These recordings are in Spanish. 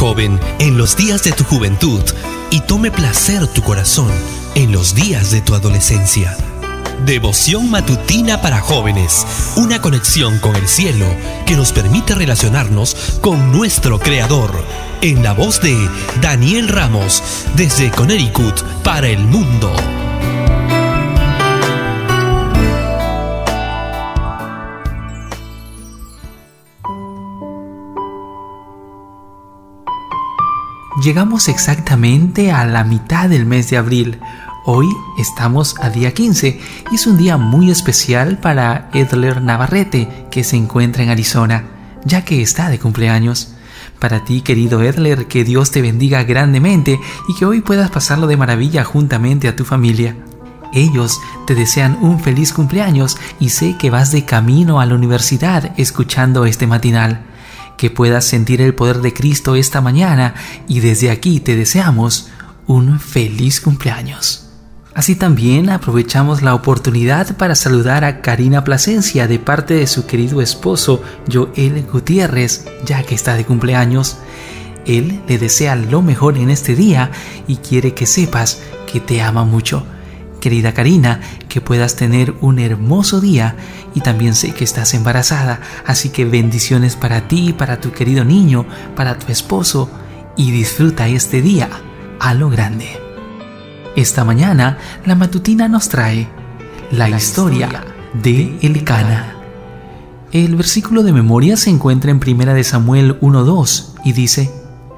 joven en los días de tu juventud y tome placer tu corazón en los días de tu adolescencia. Devoción matutina para jóvenes, una conexión con el cielo que nos permite relacionarnos con nuestro Creador. En la voz de Daniel Ramos, desde Connecticut para el mundo. Llegamos exactamente a la mitad del mes de abril. Hoy estamos a día 15 y es un día muy especial para Edler Navarrete, que se encuentra en Arizona, ya que está de cumpleaños. Para ti, querido Edler, que Dios te bendiga grandemente y que hoy puedas pasarlo de maravilla juntamente a tu familia. Ellos te desean un feliz cumpleaños y sé que vas de camino a la universidad escuchando este matinal. Que puedas sentir el poder de Cristo esta mañana y desde aquí te deseamos un feliz cumpleaños. Así también aprovechamos la oportunidad para saludar a Karina Plasencia de parte de su querido esposo Joel Gutiérrez, ya que está de cumpleaños. Él le desea lo mejor en este día y quiere que sepas que te ama mucho. Querida Karina, que puedas tener un hermoso día y también sé que estás embarazada, así que bendiciones para ti, para tu querido niño, para tu esposo y disfruta este día a lo grande. Esta mañana la matutina nos trae la historia de Elcana. El versículo de memoria se encuentra en 1 Samuel 1:2 y dice: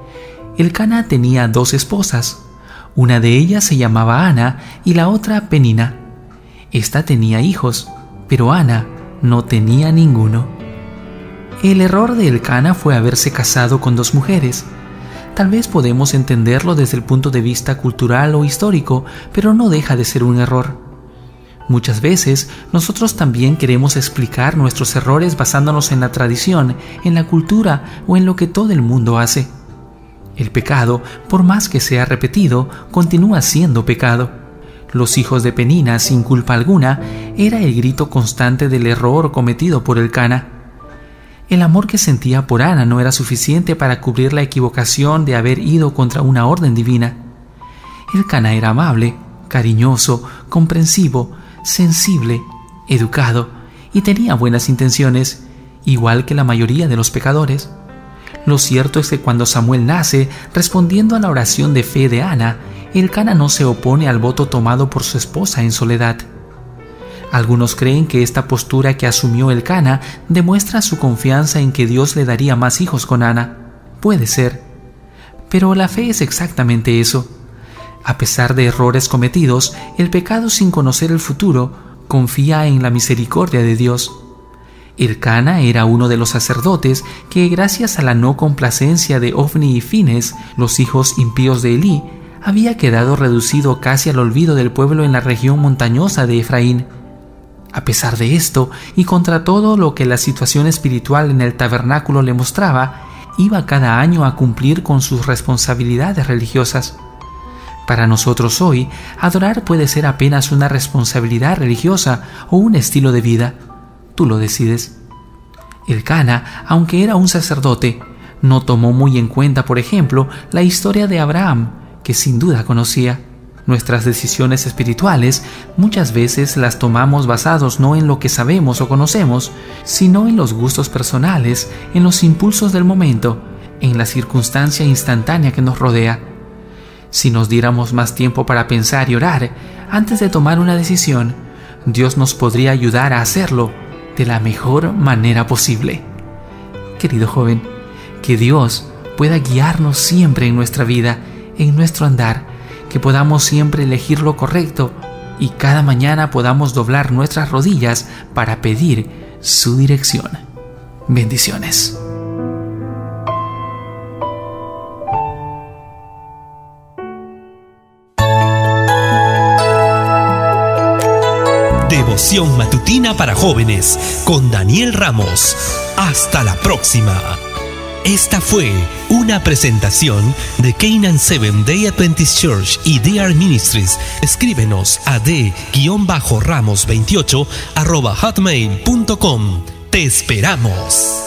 Elcana tenía 2 esposas. Una de ellas se llamaba Ana y la otra Penina. Esta tenía hijos, pero Ana no tenía ninguno. El error de Elcana fue haberse casado con 2 mujeres. Tal vez podemos entenderlo desde el punto de vista cultural o histórico, pero no deja de ser un error. Muchas veces nosotros también queremos explicar nuestros errores basándonos en la tradición, en la cultura o en lo que todo el mundo hace. El pecado, por más que sea repetido, continúa siendo pecado. Los hijos de Penina, sin culpa alguna, era el grito constante del error cometido por Elcana. El amor que sentía por Ana no era suficiente para cubrir la equivocación de haber ido contra una orden divina. Elcana era amable, cariñoso, comprensivo, sensible, educado y tenía buenas intenciones, igual que la mayoría de los pecadores. Lo cierto es que cuando Samuel nace, respondiendo a la oración de fe de Ana, Elcana no se opone al voto tomado por su esposa en soledad. Algunos creen que esta postura que asumió Elcana demuestra su confianza en que Dios le daría más hijos con Ana. Puede ser. Pero la fe es exactamente eso. A pesar de errores cometidos, el pecado sin conocer el futuro confía en la misericordia de Dios. Elcana era uno de los sacerdotes que, gracias a la no complacencia de Ofni y Fines, los hijos impíos de Elí, había quedado reducido casi al olvido del pueblo en la región montañosa de Efraín. A pesar de esto, y contra todo lo que la situación espiritual en el tabernáculo le mostraba, iba cada año a cumplir con sus responsabilidades religiosas. Para nosotros hoy, adorar puede ser apenas una responsabilidad religiosa o un estilo de vida. Tú lo decides. Elcana, aunque era un sacerdote, no tomó muy en cuenta, por ejemplo, la historia de Abraham, que sin duda conocía. Nuestras decisiones espirituales muchas veces las tomamos basados no en lo que sabemos o conocemos, sino en los gustos personales, en los impulsos del momento, en la circunstancia instantánea que nos rodea. Si nos diéramos más tiempo para pensar y orar antes de tomar una decisión, Dios nos podría ayudar a hacerlo de la mejor manera posible. Querido joven, que Dios pueda guiarnos siempre en nuestra vida, en nuestro andar, que podamos siempre elegir lo correcto y cada mañana podamos doblar nuestras rodillas para pedir su dirección. Bendiciones. Devoción matutina para jóvenes con Daniel Ramos. Hasta la próxima. Esta fue una presentación de Canaan Seventh Day Adventist Church y DR Ministries. Escríbenos a d-ramos28@hotmail.com. Te esperamos.